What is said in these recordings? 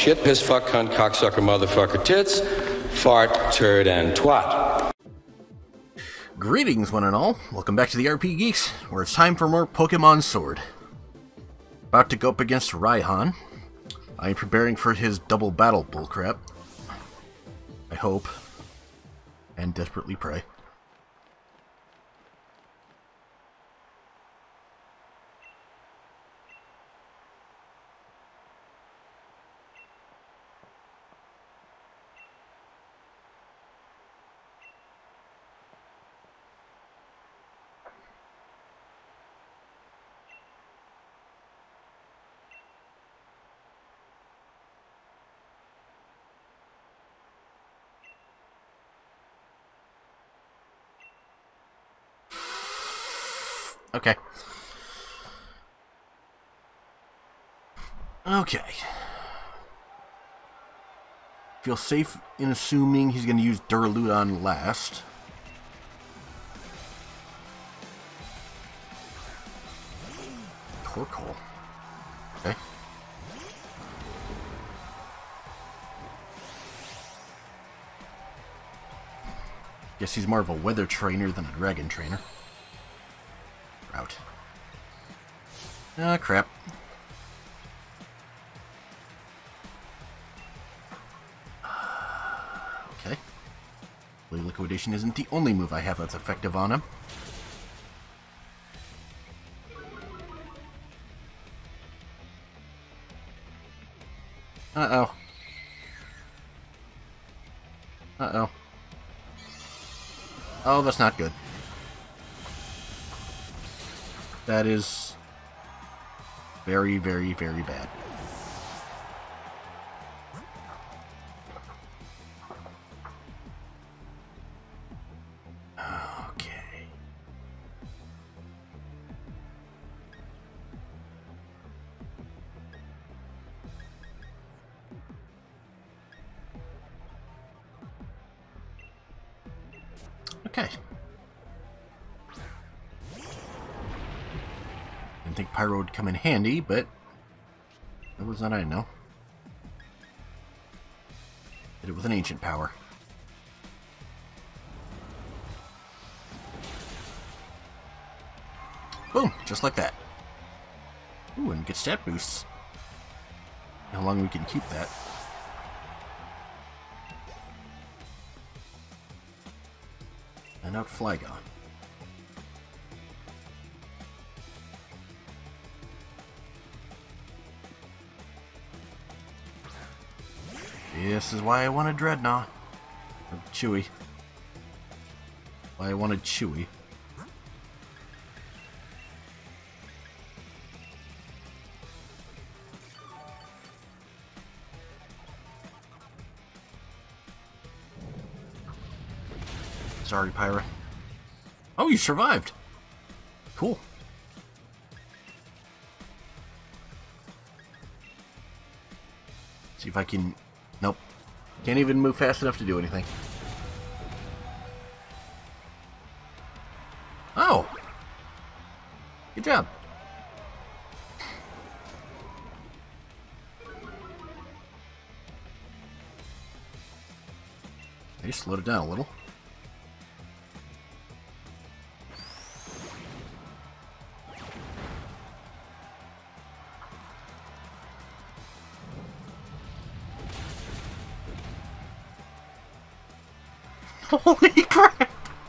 shit, piss, fuck, cunt, cocksucker, motherfucker, tits, fart, turd, and twat. Greetings, one and all. Welcome back to the RP Geeks, where it's time for more Pokemon Sword. About to go up against Raihan. I am preparing for his double battle bullcrap. I hope. And desperately pray. Okay. Feel safe in assuming he's going to use Duraludon last. Torkoal. Okay. Guess he's more of a weather trainer than a dragon trainer. Out. Ah, crap. Okay. Blade Liquidation isn't the only move I have that's effective on him. Uh-oh. Uh-oh. Oh, that's not good. That is very, very, very bad. Okay. Okay. Didn't think Pyro would come in handy, but that was not I know. Did it with an ancient power. Boom! Just like that. Ooh, and get stat boosts. How long we can keep that. And out Flygon. This is why I wanted Dreadnought. Or Chewy. Why I wanted Chewy. Sorry, Pyra. Oh, you survived! Cool. See if I can... Nope. Can't even move fast enough to do anything. Oh! Good job. I just slowed it down a little. Holy crap!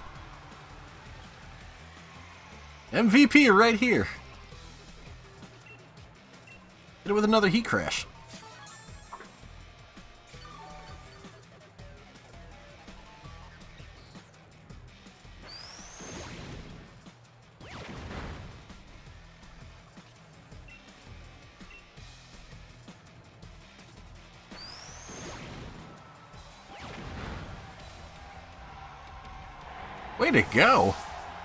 MVP right here. Hit it with another heat crash. Way to go!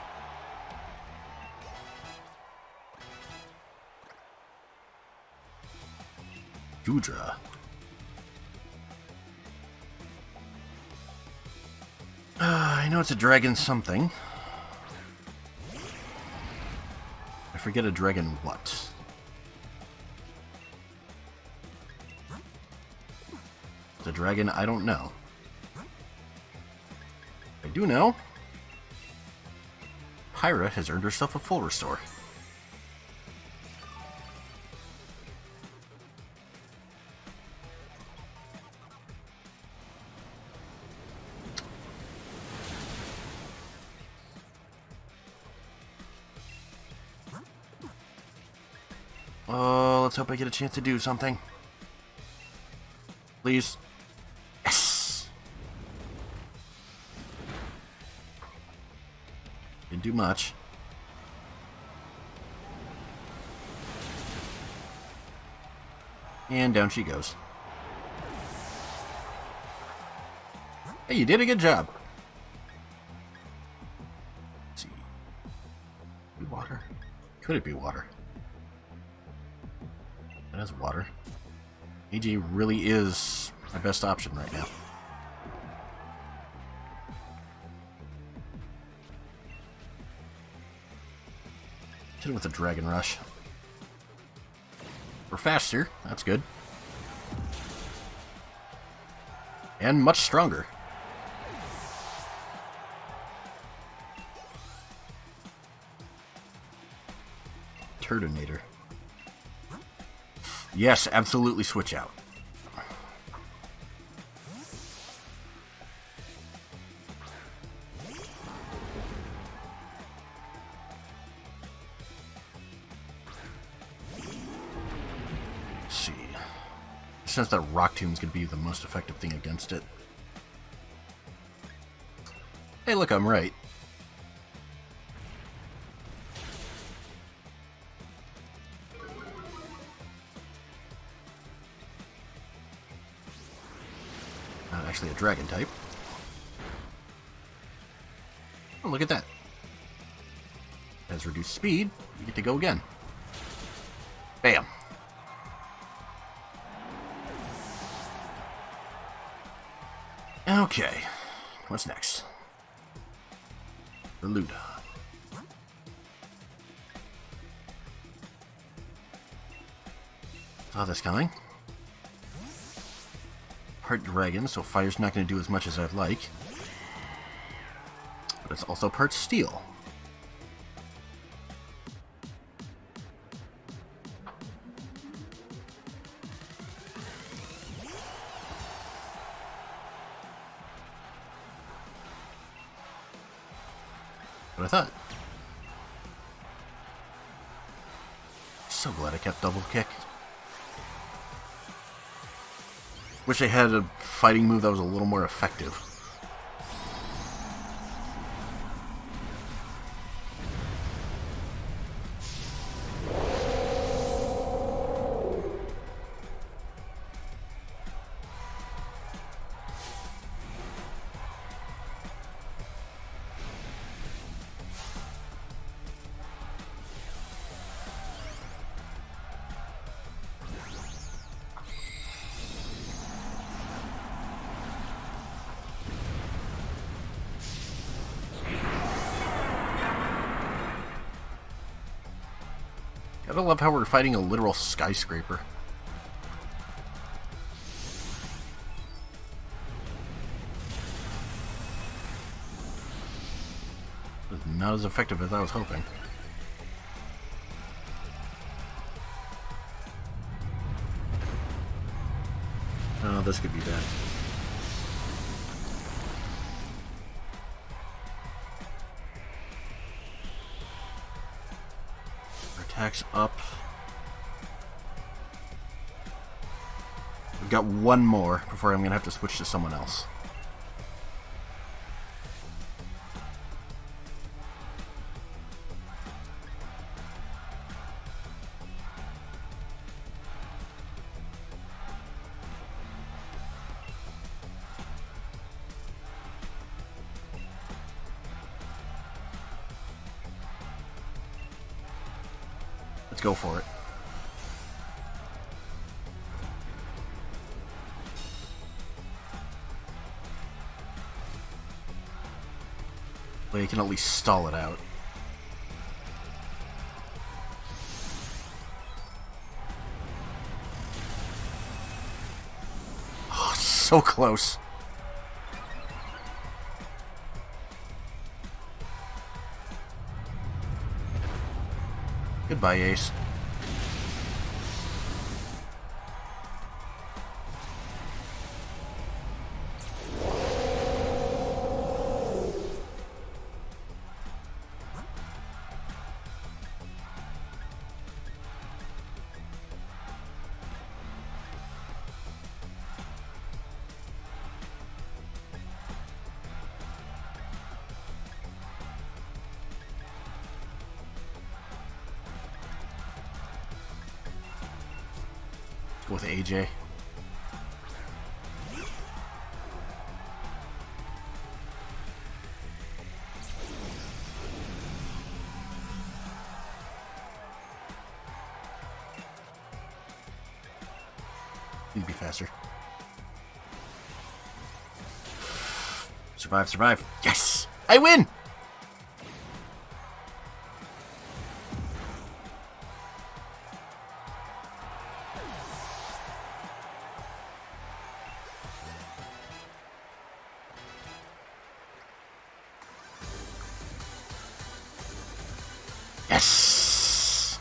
Goodra. I know it's a dragon something. I forget a dragon what. The dragon, I don't know. I do know. Pyra has earned herself a full restore. Oh, let's hope I get a chance to do something. Please. Yes! Didn't do much. And down she goes. Hey, you did a good job. Let's see. Be water? Could it be water? That is water. AJ really is my best option right now. Hit him with a Dragon Rush. We're faster. That's good. And much stronger. Turdinator. Yes, absolutely switch out. Let's see. Since that Rock Tomb's gonna be the most effective thing against it. Hey, look, I'm right. Actually a dragon type. Oh, look at that. Has reduced speed. You get to go again. Bam. Okay. What's next? Reluda. Saw this coming. Part dragon, so fire's not going to do as much as I'd like. But it's also part steel. What I thought. So glad I kept double kick. Wish I had a fighting move that was a little more effective. I love how we're fighting a literal skyscraper. It's not as effective as I was hoping. Oh, this could be bad. Attacks up. We've got one more before I'm going to have to switch to someone else. Let's go for it. Well, you can at least stall it out. Oh, so close. Goodbye, Ace. With AJ. Need to be faster. Survive, survive. Yes! I win! Yes!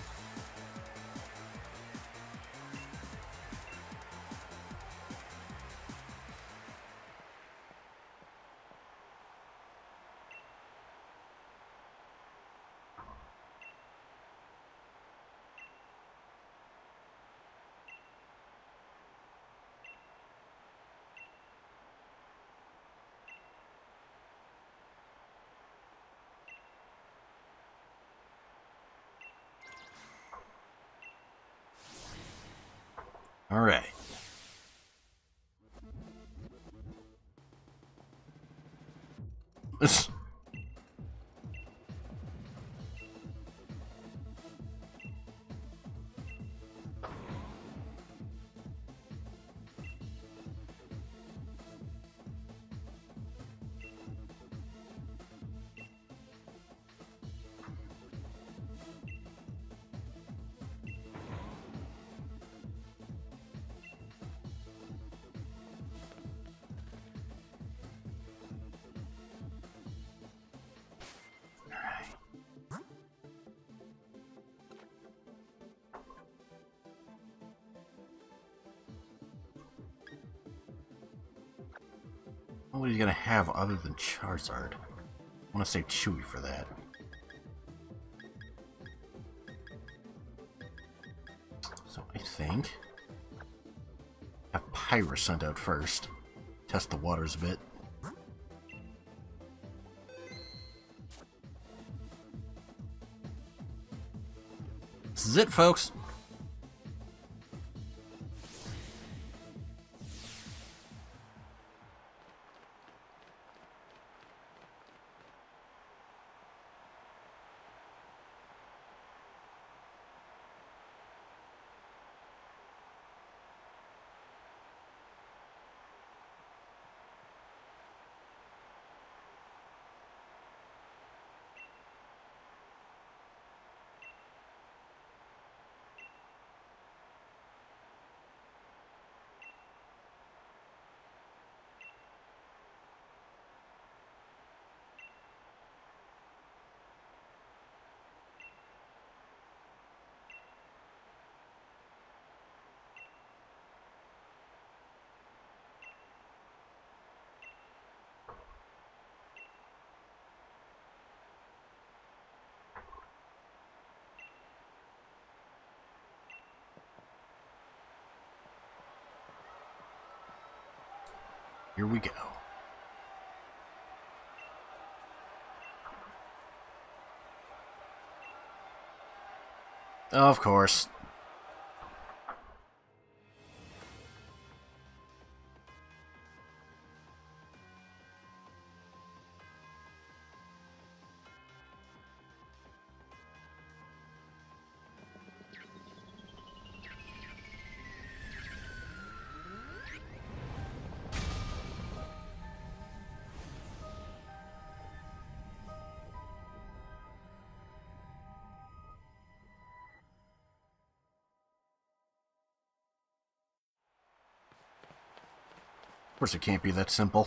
All right. This. What are you gonna have other than Charizard? I want to say Chewy for that. So I think have Pyra sent out first. Test the waters a bit. This is it, folks. Here we go. Of course. course it can't be that simple.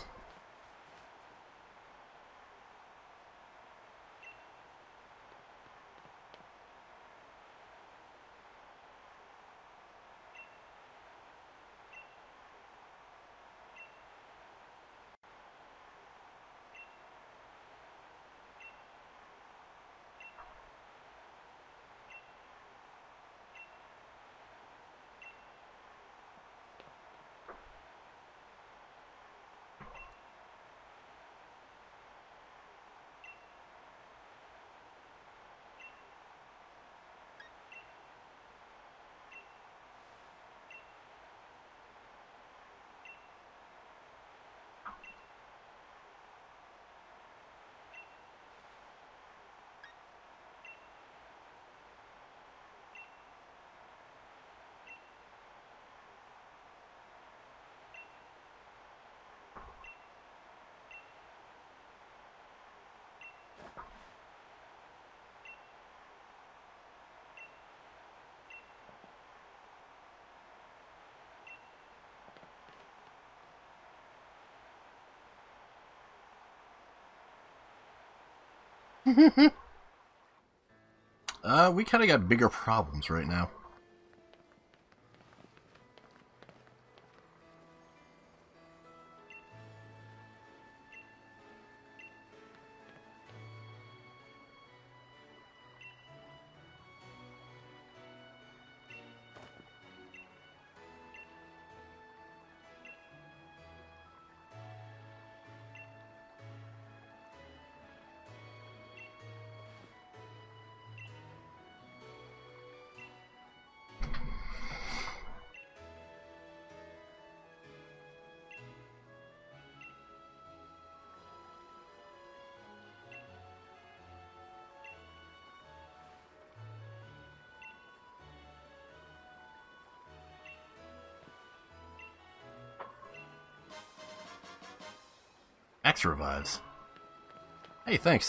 We kind of got bigger problems right now. Axe revives. Hey, thanks.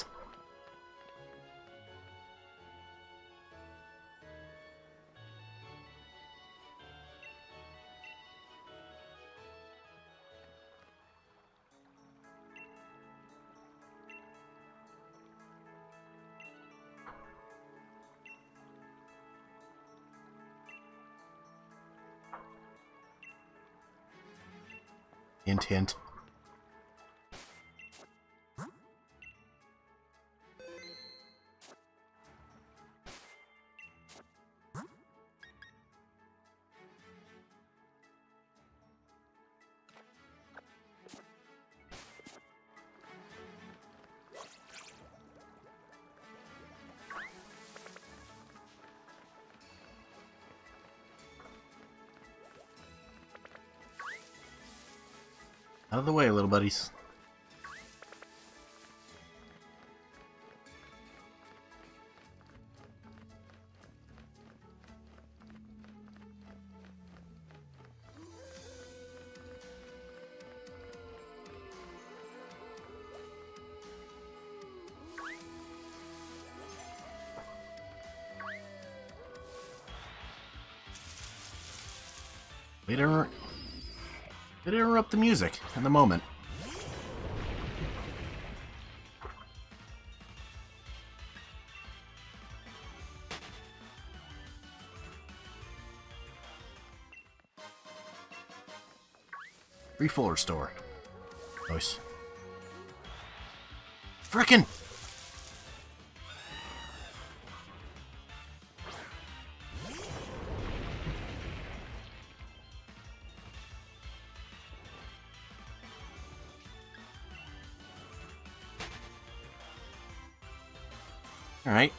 Hint, hint. Out of the way, little buddies. It interrupt the music in the moment. Refuller store. Nice. Frickin'! Alright.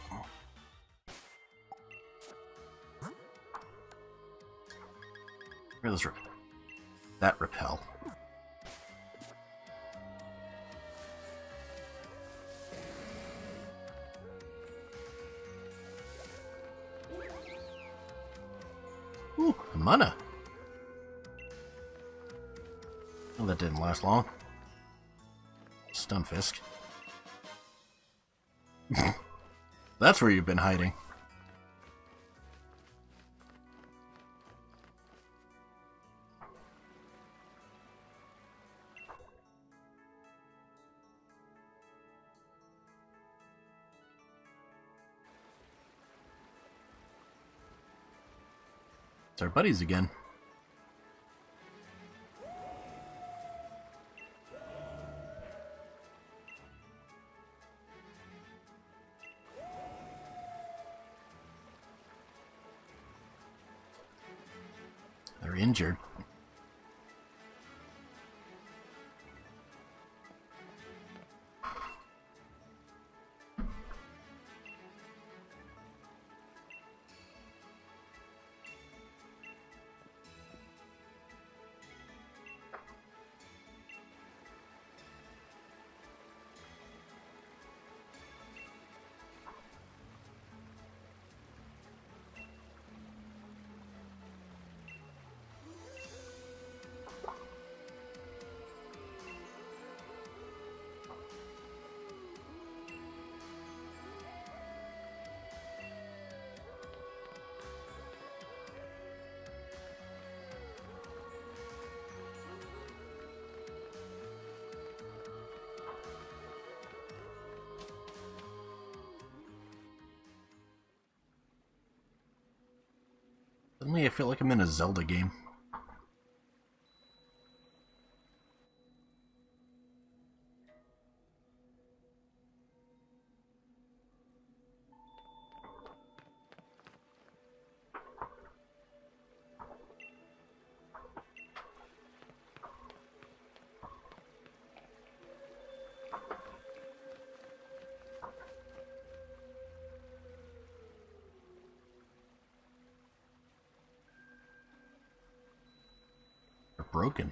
Where does that repel? Ooh, mana. Oh, that didn't last long. Stunfisk. That's where you've been hiding. It's our buddies again. They're injured. Suddenly I feel like I'm in a Zelda game. They're broken.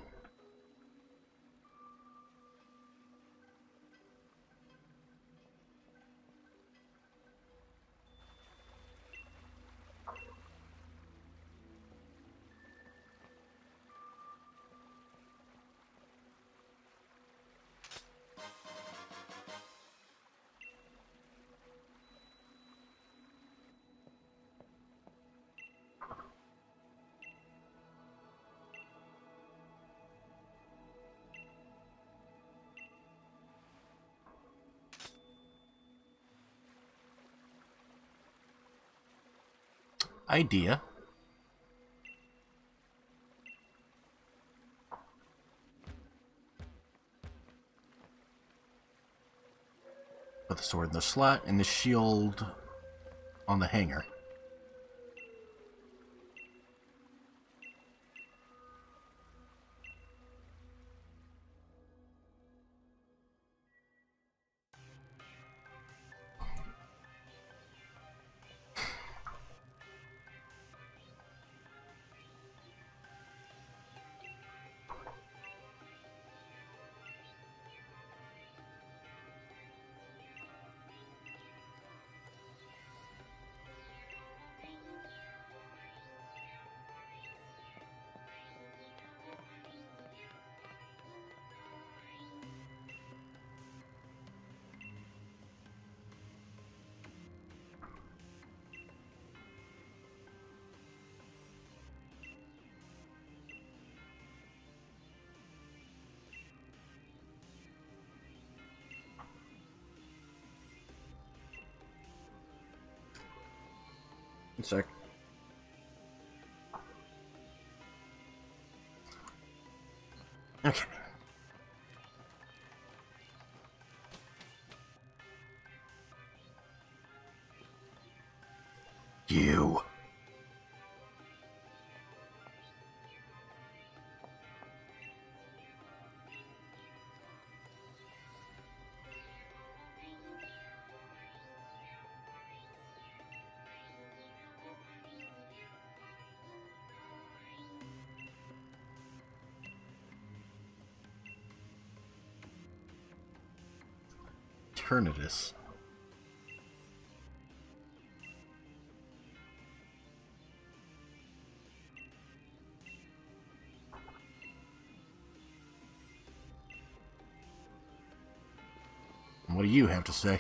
Idea. Put the sword in the slot and the shield on the hanger. One sec. Okay. You. Eternatus. What do you have to say?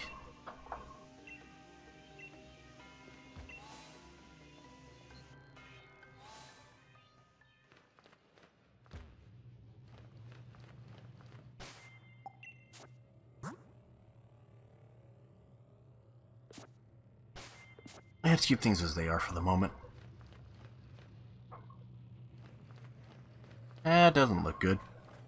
Let's keep things as they are for the moment. That doesn't look good.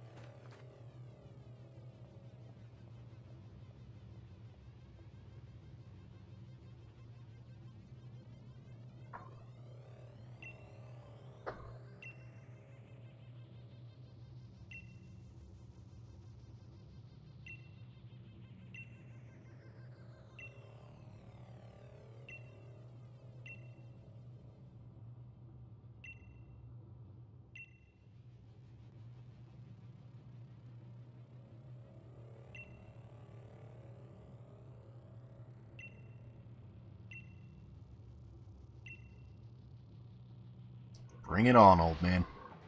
Bring it on, old man.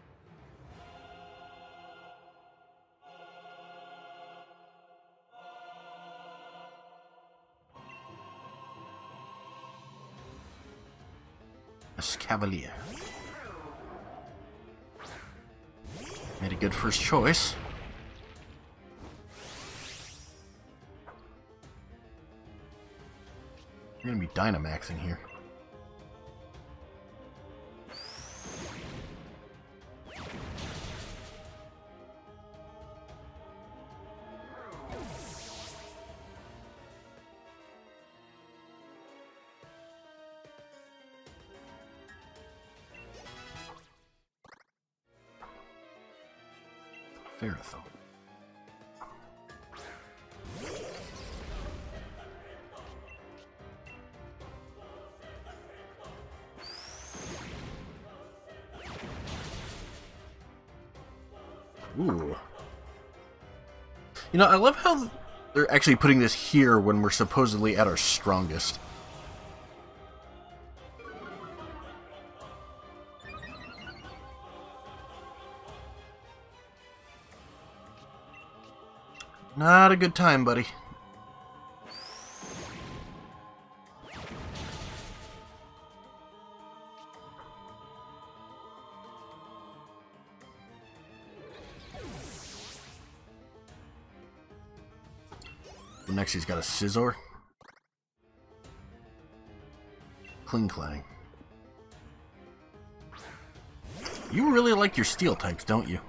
Escavalier. Made a good first choice. You're gonna be Dynamaxing here. Ferrothorn. Ooh. You know, I love how they're actually putting this here when we're supposedly at our strongest. Not a good time, buddy. Next he's got a Scizor. Klinklang. You really like your steel types, don't you?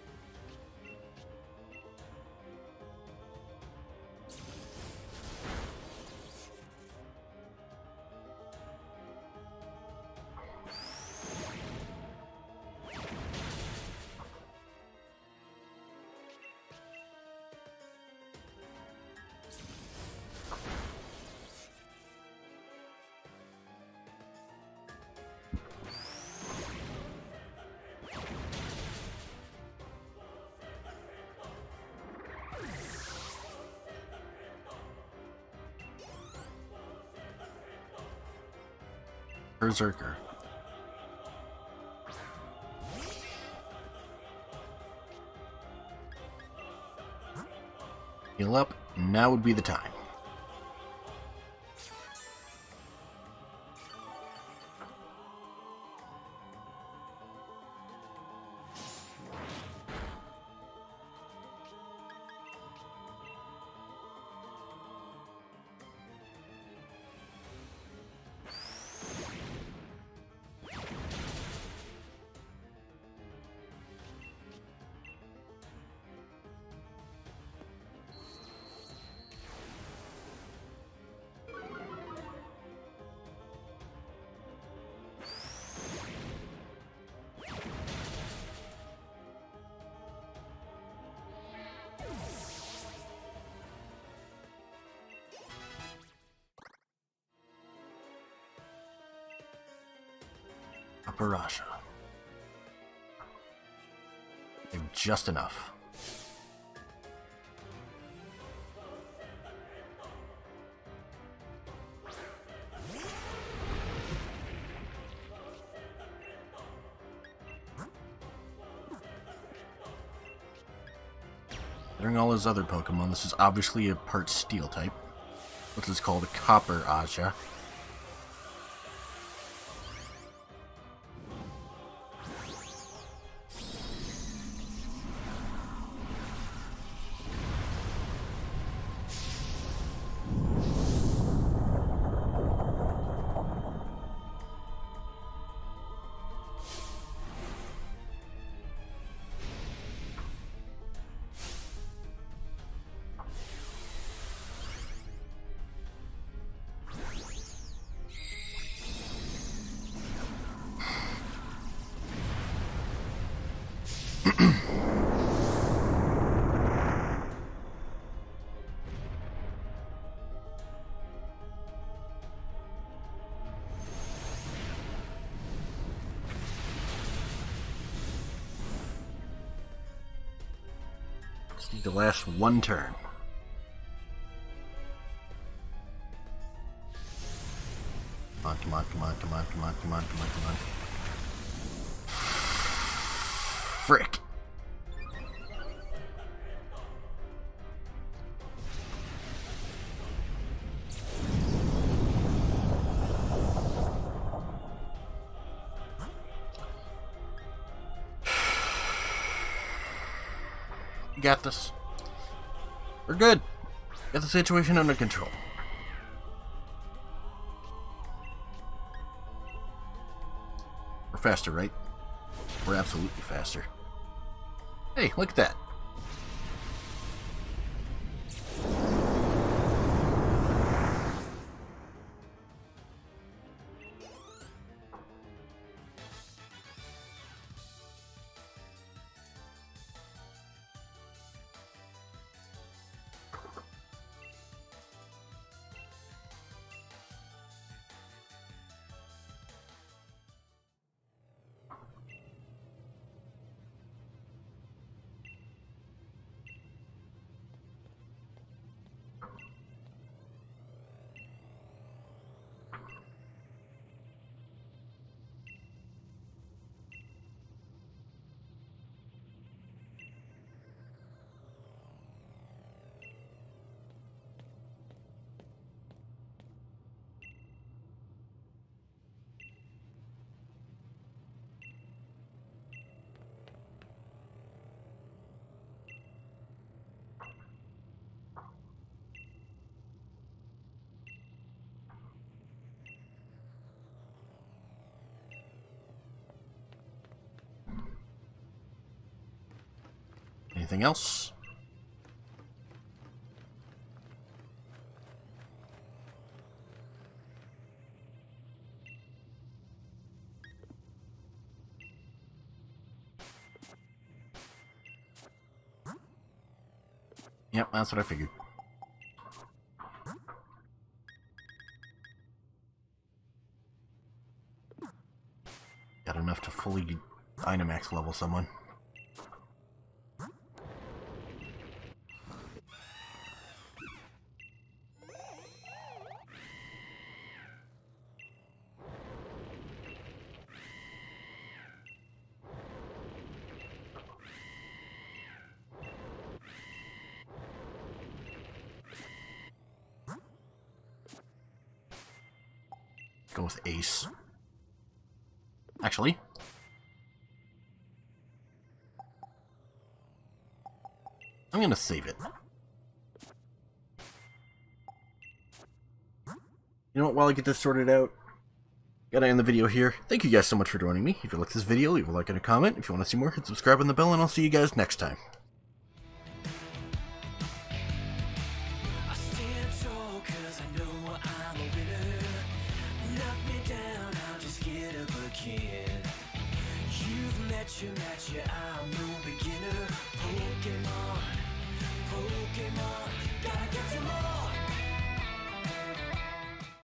Berserker. Heal up, now would be the time. Parasha. Just enough. During all his other Pokemon, this is obviously a part Steel type. This is called a Copper Aja. Just need to last one turn. Come on, come on, come on, come on, come on, come on, come on. Frick. You got this. We're good. Got the situation under control. We're faster, right? We're absolutely faster. Hey, look at that. Anything else? Yep, that's what I figured. Got enough to fully Dynamax level someone. Go with Ace. Actually, I'm gonna save it. You know what, while I get this sorted out, gotta end the video here. Thank you guys so much for joining me. If you liked this video, leave a like and a comment. If you want to see more, hit subscribe and the bell, and I'll see you guys next time. You match you, I'm